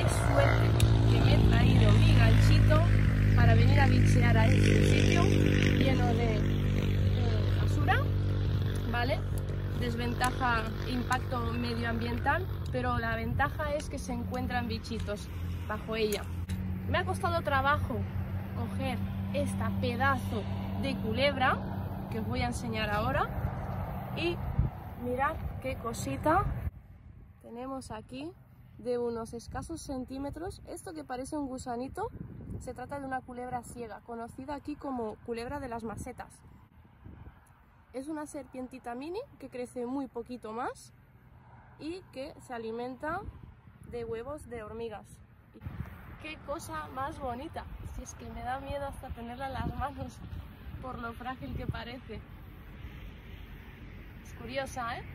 qué suerte que me he traído mi ganchito para venir a bichear a este sitio lleno de basura, ¿vale? Desventaja, impacto medioambiental, pero la ventaja es que se encuentran bichitos bajo ella. Me ha costado trabajo coger esta pedazo de culebra que os voy a enseñar ahora y mirad qué cosita tenemos aquí de unos escasos centímetros. Esto que parece un gusanito se trata de una culebra ciega, conocida aquí como culebra de las masetas. Es una serpientita mini que crece muy poquito más y que se alimenta de huevos de hormigas. ¡Qué cosa más bonita! Si es que me da miedo hasta tenerla en las manos por lo frágil que parece. Es curiosa, ¿eh?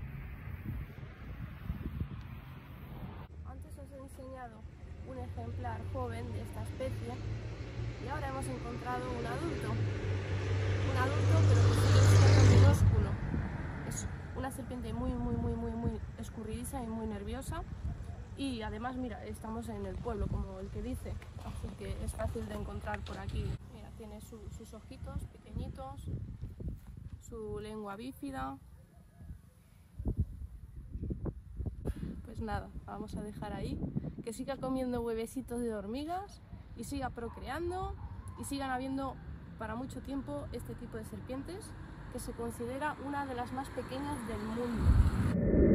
Antes os he enseñado un ejemplar joven de esta especie y ahora hemos encontrado un adulto. Un adulto, pero que sigue siendo minúsculo. Es una serpiente muy escurridiza y muy nerviosa. Y además, mira, estamos en el pueblo, como el que dice, así que es fácil de encontrar por aquí. Mira, tiene sus ojitos pequeñitos, su lengua bífida. Pues nada, vamos a dejar ahí, que siga comiendo huevecitos de hormigas y siga procreando y sigan habiendo para mucho tiempo este tipo de serpientes, que se considera una de las más pequeñas del mundo.